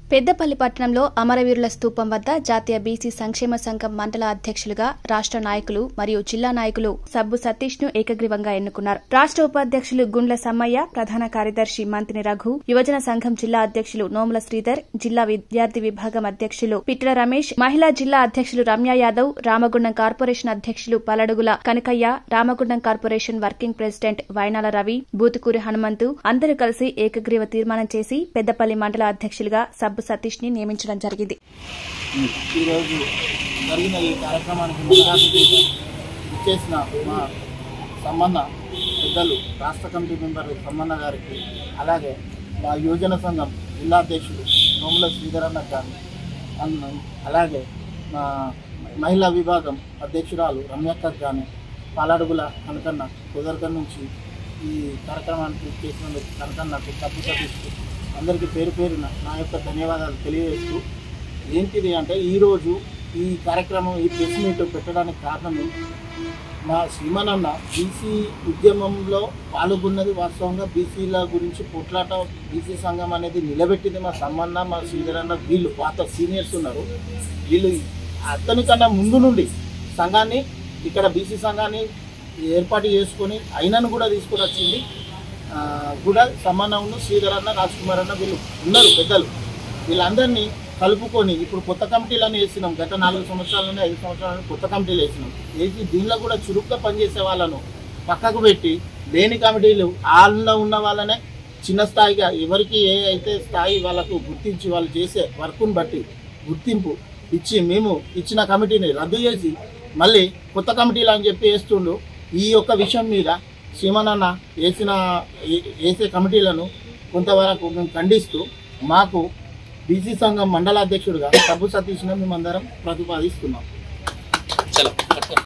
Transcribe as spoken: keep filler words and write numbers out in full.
పెద్దపల్లి పట్టణంలో అమరవీరుల స్తూపం వద్ద జాతీయ బీసీ సంక్షేమ సంఘం మండల అధ్యక్షులుగా రాష్ట్ర నాయకులు మరియు జిల్లా నాయకులు సబ్బు సతీష్ ను ఏకగ్రీవంగా ఎన్నుకున్నారు. రాష్ట్ర ఉపాధ్యక్షులు గుండ్ల సమ్మయ్య, ప్రధాన కార్యదర్శి మంతిని రఘు, యువజన సంఘం జిల్లా అధ్యక్షులు నోముల శ్రీధర్, జిల్లా విద్యార్థి విభాగం అధ్యక్షులు పిట్ల రమేష్, మహిళా జిల్లా అధ్యక్షులు రమ్య యాదవ్, రామగుండం కార్పొరేషన్ అధ్యక్షులు Paladugula Kanakayya, Ramagundam corporation working president Vainala Ravi, Boothukuri Hanumanthu అందరూ కలిసి ఏకగ్రీవ తీర్మానం చేసి పెద్దపల్లి మండల అధ్యక్షులుగా సబ్బు సతీష్ ని నియమించడం జరిగింది. ఈ రోజు జరిగిన ఈ కార్యక్రమానికి ముఖ్య అతిథిగా ఇచ్చేసిన మా సమ్మన్న పెద్దలు రాష్ట్ర కమిటీ మెంబర్ సమ్మన్న గారికి, అలాగే మా యువజన సంఘం జిల్లా అధ్యక్షులు నోముల శ్రీధరన్న గారు, అలాగే మా మహిళా విభాగం అధ్యక్షురాలు రమ్యక్క గాని, పాలడుగుల కనకన్న కుదరక నుంచి ఈ కార్యక్రమానికి చేసినందుకు కనకన్నకు సబ్బు సతీష్కు అందరికీ పేరు పేరున నా యొక్క ధన్యవాదాలు తెలియజేస్తూ, ఏంటిది అంటే ఈరోజు ఈ కార్యక్రమం ఈ ప్రెస్ మీట్ పెట్టడానికి కారణం మా శ్రీమనన్న బీసీ ఉద్యమంలో పాల్గొన్నది. వాస్తవంగా బీసీల గురించి పోట్లాట బీసీ సంఘం అనేది నిలబెట్టింది మా సమ్మన్న, మా శ్రీధరన్న. వీళ్ళు పాత సీనియర్స్ ఉన్నారు. వీళ్ళు అతనికన్నా ముందు నుండి సంఘాన్ని ఇక్కడ బీసీ సంఘాన్ని ఏర్పాటు చేసుకొని అయినను కూడా తీసుకుని వచ్చింది కూడా సమ్మన్న, శ్రీధరన్న, రాజ్ కుమార్ అన్న వీళ్ళు ఉన్నారు పెద్దలు. వీళ్ళందరినీ కలుపుకొని ఇప్పుడు కొత్త కమిటీలను వేసినాం. గత నాలుగు సంవత్సరాల నుండి ఐదు సంవత్సరాల నుండి కొత్త కమిటీలు వేసినాం. వేసి దీనిలో కూడా చురుగ్గా పనిచేసే వాళ్ళను పక్కకు పెట్టి లేని కమిటీలు వాళ్ళలో ఉన్న వాళ్ళనే చిన్న స్థాయిగా ఎవరికి ఏ అయితే స్థాయి వాళ్ళకు గుర్తించి వాళ్ళు చేసే వర్క్ను బట్టి గుర్తింపు ఇచ్చి మేము ఇచ్చిన కమిటీని రద్దు చేసి మళ్ళీ కొత్త కమిటీలు అని చెప్పి వేస్తుండు. ఈ యొక్క విషయం మీద శ్రీమనన్న వేసిన వేసే కమిటీలను కొంతవరకు మేము ఖండిస్తూ మాకు బీసీ సంఘం మండలాధ్యక్షుడిగా సబ్బు సతీష్ను మేమందరం ప్రతిపాదిస్తున్నాం.